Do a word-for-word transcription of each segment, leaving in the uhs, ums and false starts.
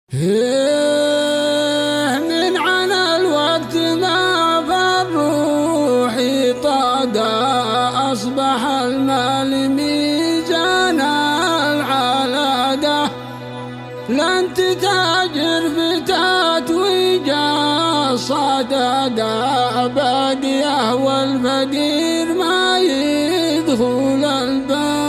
من عنا الوقت ما فالروحي طاقة أصبح المال ميزان العلاقة. لا انت تاجر فتات وجا صدقة باقية والفقير ما يدخل الباب.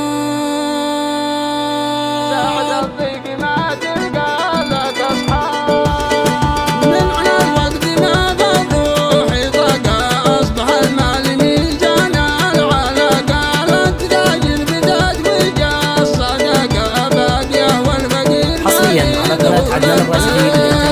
ساعة الضيق ما تلقى لك أصحاب. من على الوقت ما بالروحي طاقة أصبح المال ميزان العلاقة. لا انت تاجر فتات وجا صدقة باقية والفقير حصريا على قناة عدنان الراسخي.